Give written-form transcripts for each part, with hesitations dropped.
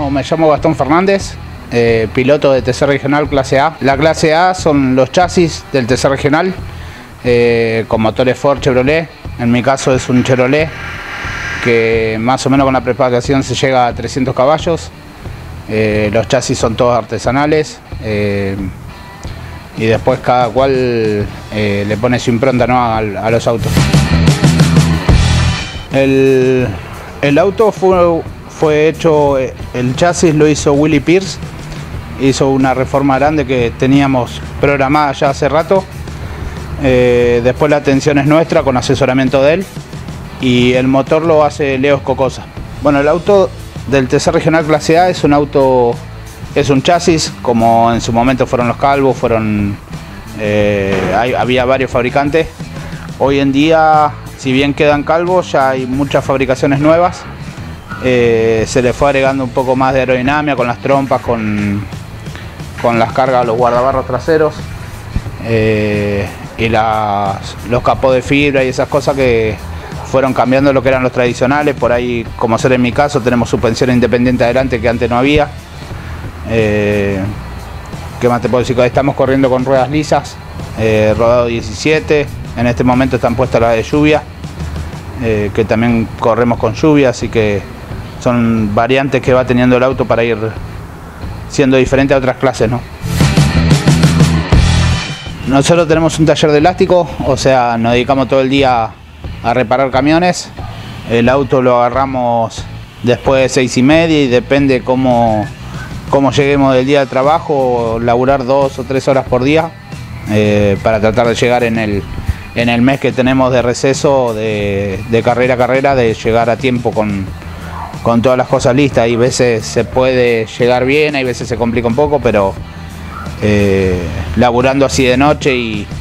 Me llamo Gastón Fernández, piloto de TC Regional Clase A. La Clase A son los chasis del TC Regional con motores Ford Chevrolet. En mi caso es un Chevrolet que más o menos con la preparación se llega a 300 caballos. Los chasis son todos artesanales y después cada cual le pone su impronta, ¿no?, a los autos. El auto fue hecho, el chasis lo hizo Willy Pierce, hizo una reforma grande que teníamos programada ya hace rato. Después la atención es nuestra con asesoramiento de él y el motor lo hace Leos Cocosa. Bueno, el auto del TC Regional Clase A es un auto, es un chasis como en su momento fueron los Calvos, había varios fabricantes. Hoy en día, si bien quedan Calvos, ya hay muchas fabricaciones nuevas. Se le fue agregando un poco más de aerodinámica con las trompas, con las cargas, los guardabarros traseros y los capós de fibra y esas cosas que fueron cambiando lo que eran los tradicionales. Por ahí, como ser en mi caso, tenemos suspensión independiente adelante que antes no había. ¿Qué más te puedo decir? Estamos corriendo con ruedas lisas, rodado 17. En este momento están puestas las de lluvia, que también corremos con lluvia, así que son variantes que va teniendo el auto para ir siendo diferente a otras clases, ¿no? Nosotros tenemos un taller de elástico, o sea, nos dedicamos todo el día a reparar camiones. El auto lo agarramos después de 6:30 y depende cómo lleguemos del día de trabajo, laburar 2 o 3 horas por día para tratar de llegar en el mes que tenemos de receso de carrera a carrera, de llegar a tiempo con todas las cosas listas. Hay veces se puede llegar bien, hay veces se complica un poco, pero laburando así de noche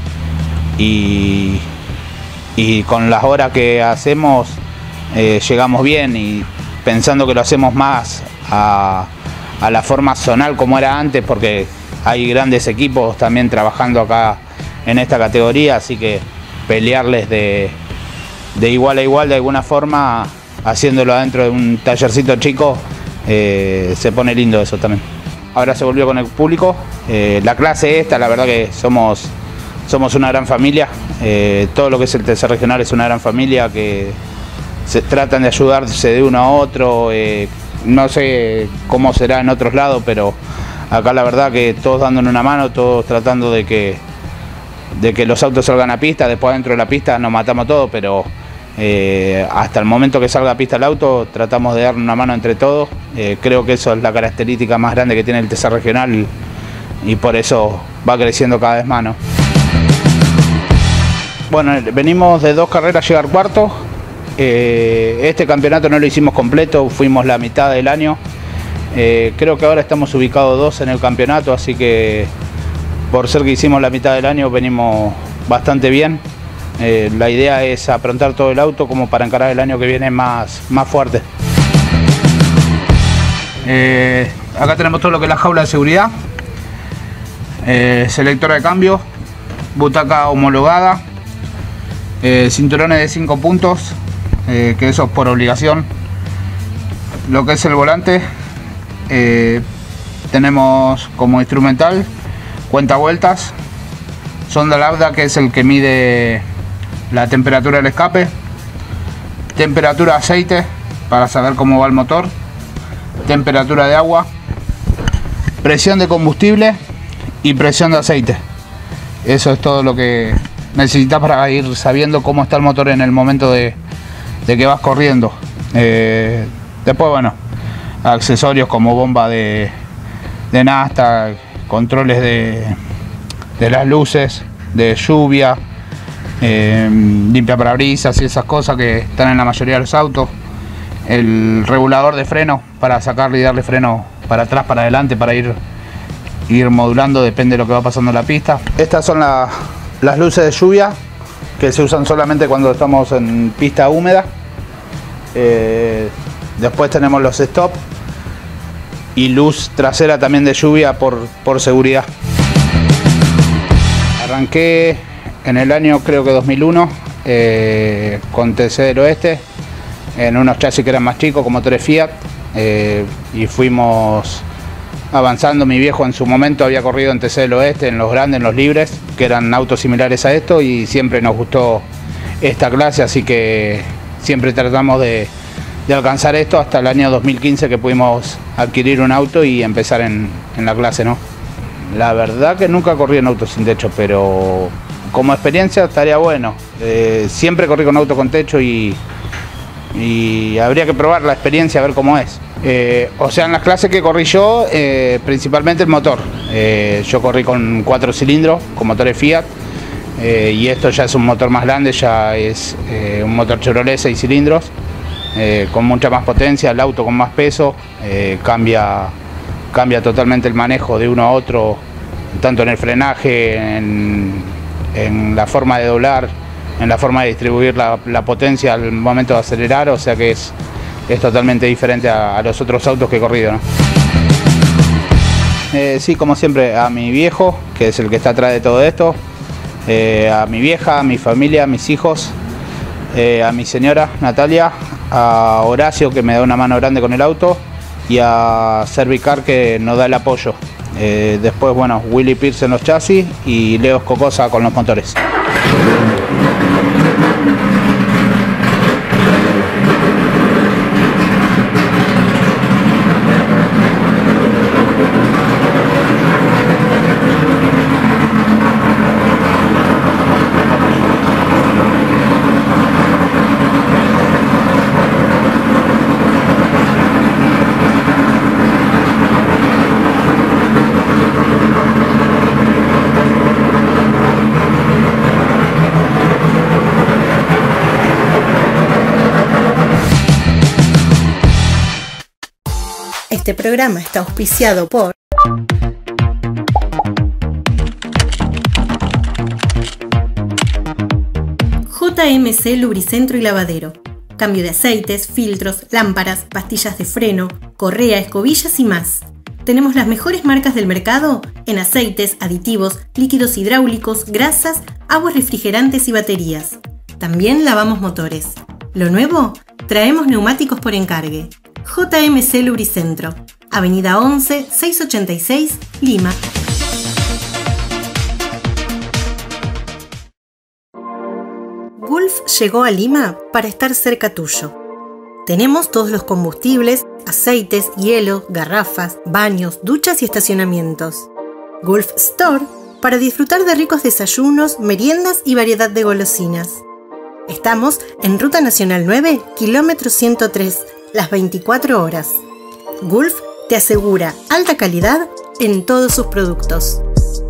y con las horas que hacemos llegamos bien, y pensando que lo hacemos más a la forma zonal como era antes, porque hay grandes equipos también trabajando acá en esta categoría, así que pelearles de igual a igual de alguna forma, haciéndolo adentro de un tallercito chico, se pone lindo eso también. Ahora se volvió con el público. La clase esta, la verdad que somos una gran familia. Todo lo que es el TC Regional es una gran familia que se tratan de ayudarse de uno a otro. No sé cómo será en otros lados, pero acá la verdad que todos dándonos una mano, todos tratando de que los autos salgan a pista. Después dentro de la pista nos matamos todos, pero hasta el momento que salga a pista el auto tratamos de darle una mano entre todos. Creo que eso es la característica más grande que tiene el TC Regional y por eso va creciendo cada vez más, ¿no? Bueno, venimos de 2 carreras llegar cuarto. Este campeonato no lo hicimos completo, fuimos la mitad del año. Creo que ahora estamos ubicados 2 en el campeonato, así que por ser que hicimos la mitad del año venimos bastante bien. La idea es aprontar todo el auto como para encarar el año que viene más fuerte. Acá tenemos todo lo que es la jaula de seguridad, selectora de cambio, butaca homologada, cinturones de 5 puntos, que eso es por obligación. Lo que es el volante, tenemos como instrumental cuentavueltas, sonda lambda, que es el que mide la temperatura del escape, temperatura de aceite para saber cómo va el motor, temperatura de agua, presión de combustible y presión de aceite. Eso es todo lo que necesitas para ir sabiendo cómo está el motor en el momento de que vas corriendo. Después, bueno, accesorios como bomba de nafta, controles de las luces, de lluvia, limpia parabrisas y esas cosas que están en la mayoría de los autos. El regulador de freno para sacarle y darle freno para atrás, para adelante, para ir modulando, depende de lo que va pasando en la pista. Estas son las luces de lluvia que se usan solamente cuando estamos en pista húmeda. Después tenemos los stop y luz trasera también de lluvia por seguridad. Arranqué en el año creo que 2001 con TC del Oeste en unos chasis que eran más chicos con motores Fiat. y fuimos avanzando. Mi viejo en su momento había corrido en TC del Oeste, en los grandes, en los libres, que eran autos similares a esto, y siempre nos gustó esta clase, así que siempre tratamos de alcanzar esto hasta el año 2015, que pudimos adquirir un auto y empezar en la clase, ¿no? La verdad que nunca corrí en auto sin techo, pero como experiencia estaría bueno. Siempre corrí con auto con techo y habría que probar la experiencia, a ver cómo es. O sea, en las clases que corrí yo, principalmente el motor. Yo corrí con 4 cilindros, con motores Fiat, y esto ya es un motor más grande, ya es un motor Chevrolet 6 cilindros, con mucha más potencia, el auto con más peso, cambia totalmente el manejo de uno a otro, tanto en el frenaje, en la forma de doblar, en la forma de distribuir la potencia al momento de acelerar, o sea que es totalmente diferente a los otros autos que he corrido, ¿no? Sí, como siempre, a mi viejo, que es el que está atrás de todo esto, a mi vieja, a mi familia, a mis hijos, a mi señora Natalia, a Horacio, que me da una mano grande con el auto, y a Servicar, que nos da el apoyo. Después, bueno, Willy Pierce en los chasis y Leo Escocosa con los motores. Este programa está auspiciado por JMC Lubricentro y Lavadero. Cambio de aceites, filtros, lámparas, pastillas de freno, correa, escobillas y más. Tenemos las mejores marcas del mercado en aceites, aditivos, líquidos hidráulicos, grasas, aguas refrigerantes y baterías. También lavamos motores. Lo nuevo, traemos neumáticos por encargue. JMC Lubricentro, Avenida 11, 686, Lima. Gulf llegó a Lima para estar cerca tuyo. Tenemos todos los combustibles, aceites, hielo, garrafas, baños, duchas y estacionamientos. Gulf Store para disfrutar de ricos desayunos, meriendas y variedad de golosinas. Estamos en Ruta Nacional 9, kilómetro 103, las 24 horas. Gulf te asegura alta calidad en todos sus productos.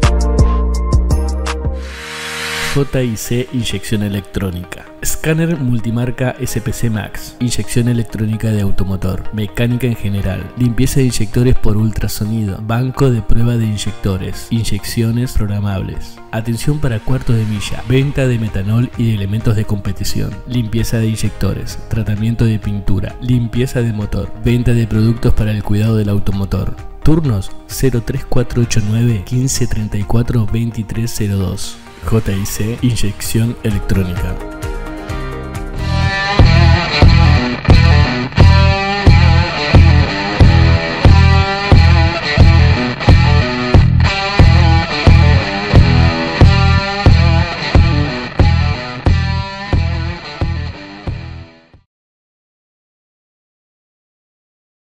JIC Inyección Electrónica. Escáner multimarca SPC Max. Inyección electrónica de automotor. Mecánica en general. Limpieza de inyectores por ultrasonido. Banco de prueba de inyectores. Inyecciones programables. Atención para cuartos de milla. Venta de metanol y de elementos de competición. Limpieza de inyectores. Tratamiento de pintura. Limpieza de motor. Venta de productos para el cuidado del automotor. Turnos 03489 1534 2302. JIC Inyección Electrónica.